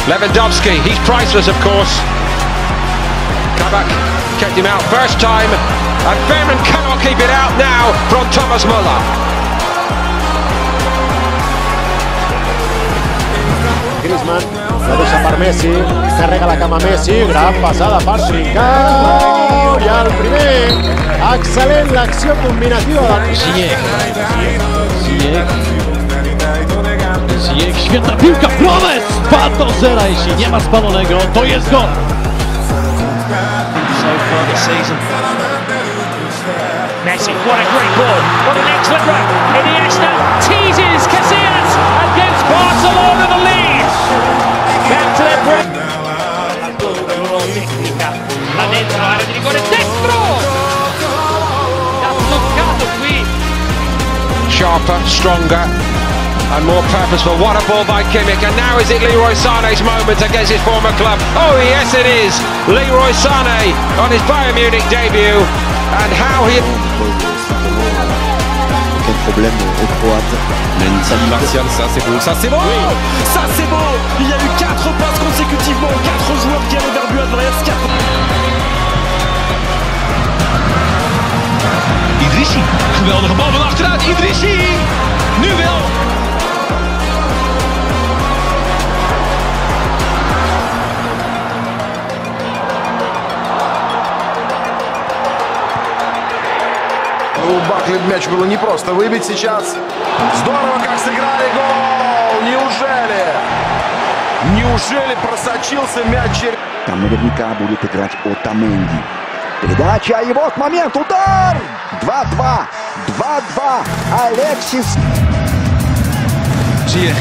Lewandowski, he's priceless, of course. Kabak kept him out first time, and Fährmann cannot keep it out now from Thomas Müller. Griezmann la deixa per Messi, carrega la cama Messi, gran passada per Trincao, i el primer, excel·lent l'acció combinativa de Ziyech, świetna piłka, Promes! 2-0, jeśli nie ma spalonego, to jest gol! So far this season. Messi, what a great ball, what an excellent run. Iniesta teases Casillas and gives Barcelona the lead. Back to their break. Tecnica, là dentro, area di rigore, destro! Ha bloccato qui. Sharper, stronger, and more purposeful. What a ball by Kimmich, and now is it Leroy Sané's moment against his former club? Oh yes it is! Leroy Sané on his Bayern Munich debut, and how he... Quel problème au Croate. Samy Martial, ça c'est beau, ça c'est beau, oui. Ça c'est beau. Il y a eu 4 passes consécutivement, 4 joueurs qui allaient vers but adverse. Idrissi, geweldige bal van achteruit, Idrissi! Nu wel! У Бакли мяч было непросто выбить сейчас. Здорово, как сыграли гол! Неужели? Неужели просочился мяч? Там наверняка будет играть Отamendi. Передача, и вот момент, удар! 2-2, 2-2, Alexis. Ziyech.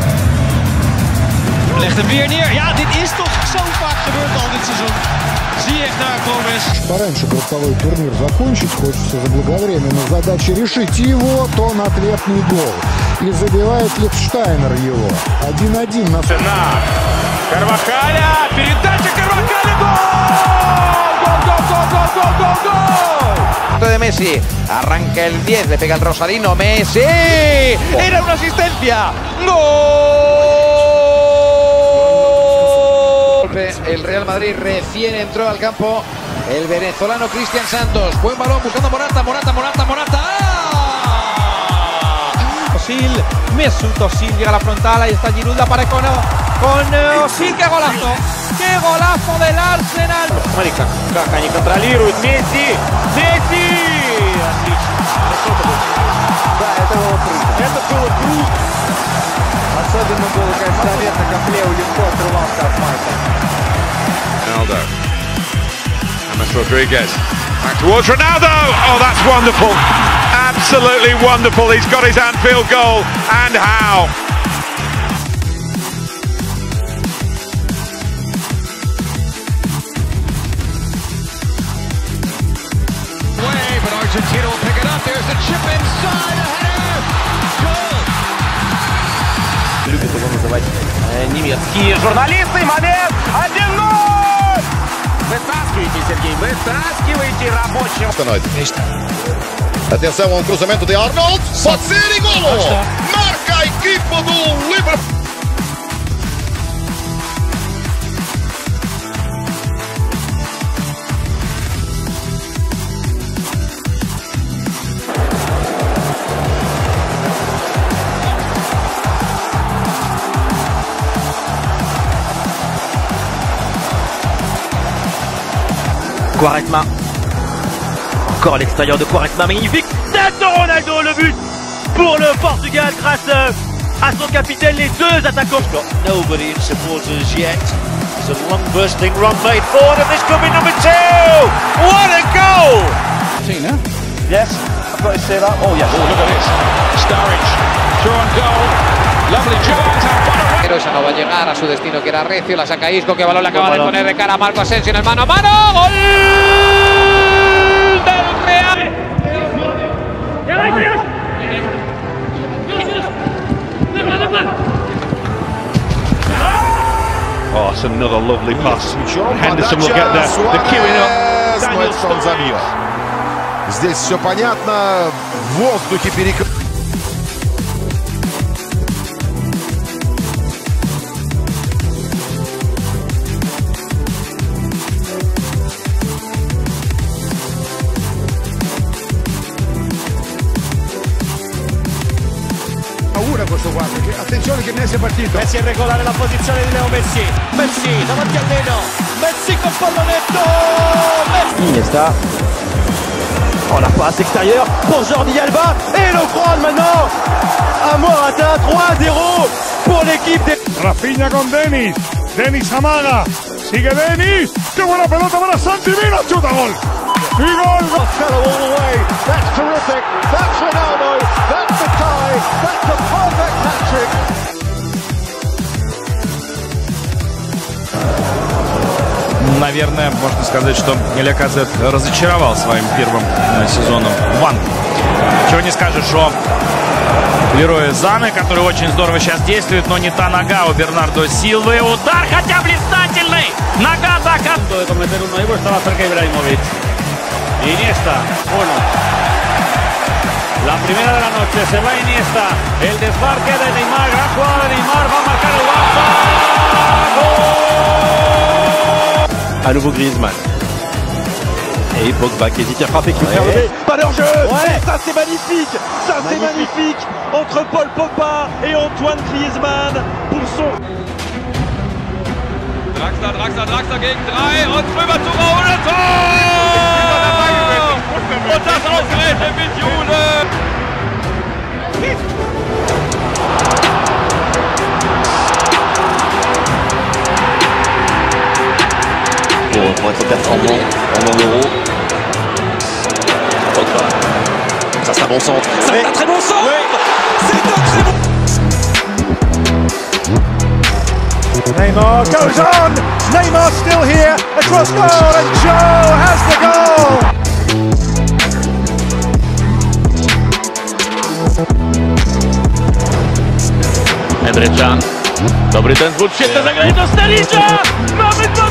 Legt hem weer neer. Ja, dit is toch zo vaak gebeurd al dit seizoen. Ziyech naar Promes. Пораньше групповой турнир закончить, хочется заблаговременно задачи решить его, то на ответный гол. И забивает Лихтштайнер его. 1-1 на... Карвахаля, передача Карвахаля, gol! De Messi, arranca el 10, le pega el rosarino, Messi, era una asistencia, gol. El Real Madrid recién entró al campo, el venezolano Cristian Santos, buen balón buscando Morata. Özil, Mesut Özil llega a la frontal, ahí está Giroud, la pared con Özil, qué golazo del Arsenal. Смотри, как они контролируют, Месси, отлично. Да, это было круто. Это было круто. Особенно было, конечно, заметно, как Лео легко отрывался от Майка. Ronaldo. James Rodriguez. Back towards Ronaldo. Oh, that's wonderful. Absolutely wonderful. He's got his Anfield goal. And how? Way, but Argentina will pick it up. There's the chip inside. A header. Goal. Любит его называть Немецкие журналисты. Момент. 1-0. Вытаскивайте, Сергей, вытаскивайте рабочим. Atenção ao cruzamento de Arnold. Pode ser e golo! Marca a equipa do Liverpool. Quaresma. Encore à l'extérieur de Quaresma, magnifique. Tête de Ronaldo, le but pour le Portugal grâce à son capitaine, les deux attaquants. Nobody in supporters yet. It's a long bursting run made forward and this could be number 2. What a goal! Tina? Yes, I've got to say that. Oh yes. Oh, look at this. Sturridge, through on goal. Lovely chance. Pero esa no va a llegar a su destino, que era recio, la saca Isco, que balón le acaba de poner de cara a Marco Asensio en el mano a mano. ¡Gol del Real! Oh, it's another lovely pass. Henderson will get there. The queuing up. Но это он забьет. Здесь все понятно. В воздухе перекрыт. finito. Messi a regolare la posizione di Leo Messi. Messi davanti al Leno. Messi col pallonetto. Messi. Iniesta. Oh, la passe extérieure pour Jordi Alba. Et le croise maintenant à Morata. 3-0 pour l'équipe de... Rafinha con Denis. Denis amaga. Sigue Denis. ¡Qué buena pelota para Santi! ¡Mira, chuta gol! ¡Y gol! Marcelo all the way. That's terrific. That's Ronaldo. That's the tie. That's a perfect hat-trick. Наверное, можно сказать, что Ляказет разочаровал своим первым сезоном в Англии. Чего не скажешь о Лероя Сане, который очень здорово сейчас действует, но не та нога у Бернардо Силвы. Удар, хотя блистательный! Нога атака! De cometer un nuevo estaba cerca Ibrahimovic. Iniesta. Bueno. La primera de la noche se va Iniesta. El desmarque de Neymar. Gran jugada de Neymar. Va a marcar el Barça. ¡Gol! À nouveau Griezmann. Et Pogba qui hésite à frapper, qui perd le but. Pas leur jeu. Ça c'est magnifique. Ça c'est magnifique. Entre Paul Pogba et Antoine Griezmann pour son... Draxler gegen 3 und drüber zu Raoul. Tor! Und das ausgerechnet mit Jule. Pour être performant pendant l'Euro. Pogba. Ça c'est un bon centre. C'est un très bon centre. Oui. C'est un très bon. Neymar goes on. Neymar still here. Across goal, and Joe has the goal. Emre Can. Dobry ten zwód, świetne zagranie do Sterlicza! Mamy to!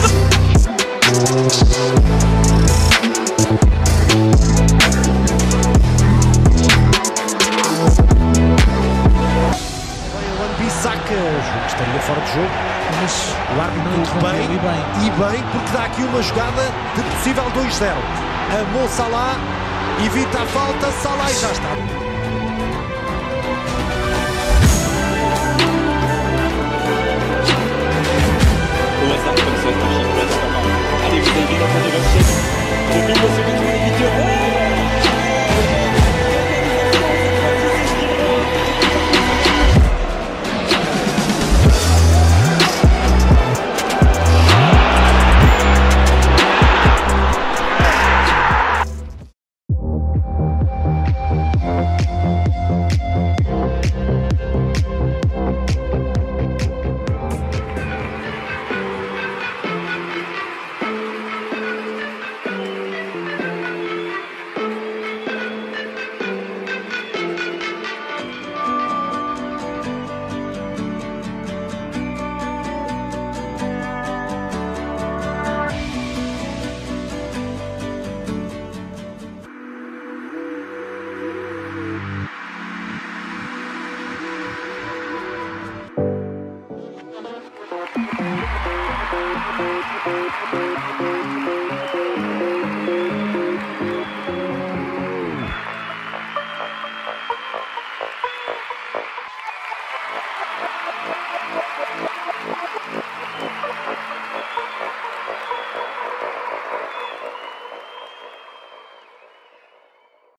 Bissaka, o jogo estaria fora de jogo, mas o árbitro interrompeu e bem, porque dá aqui uma jogada de possível 2-0. A Mo Salah evita a falta, Salah e já está. Allez, vous avez vu la controversée. Le double second vidéo. Thank you.